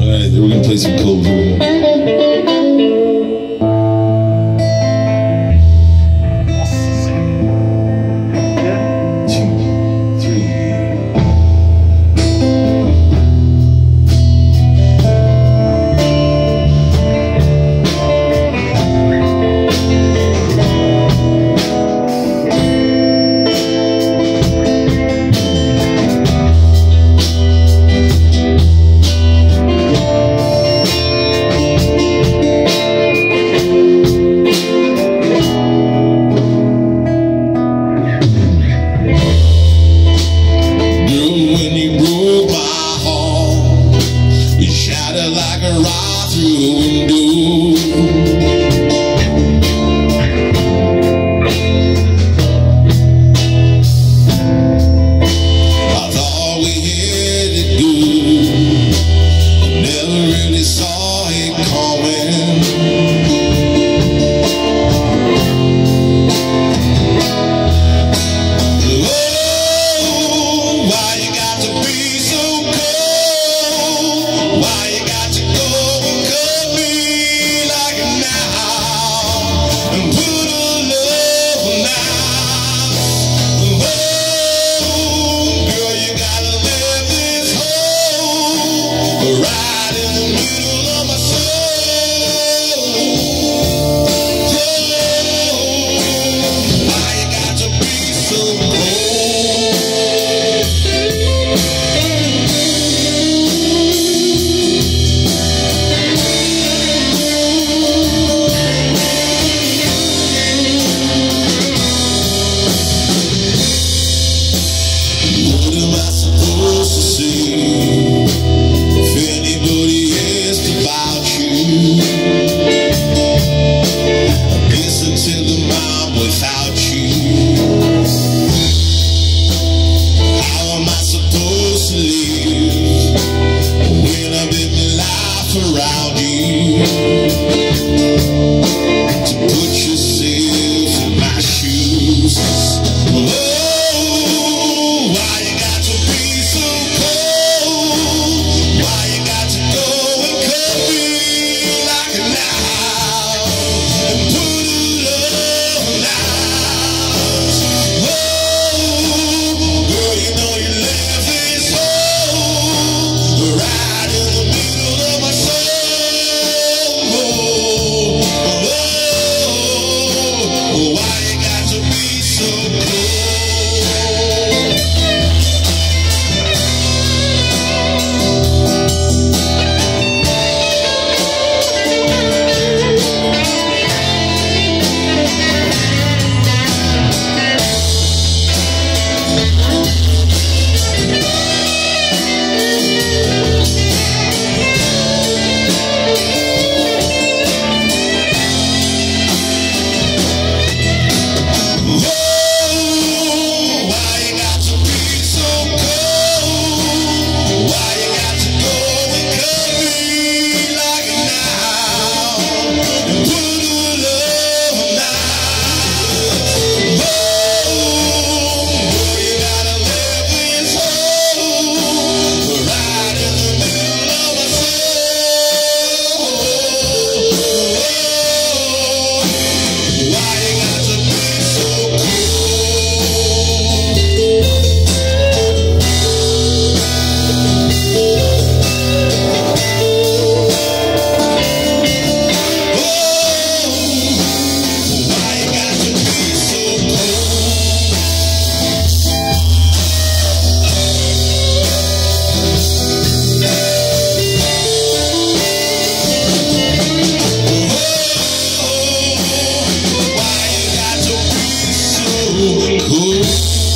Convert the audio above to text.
Alright, we're gonna play some cold here. Like a ride through a window. I thought we had it good, I never really saw it coming. Oh, why you got to be so cold? Why you got to go and cut me like a knife and put a love knife? Oh, girl, you gotta let this hole right in the middle of my soul. Oh, why you got to be so cold? What am I supposed to say if anybody asks about you? I guess until the mind without you. How am I supposed to live when I've been my life around you? To put yourself in my shoes. Oh, why you got to be so cold? Why you got to go and cut me like a knife and put a love knife? Oh, girl, you know you left this hole right in the middle of my soul. Oh, why you got to be so cold? Cool.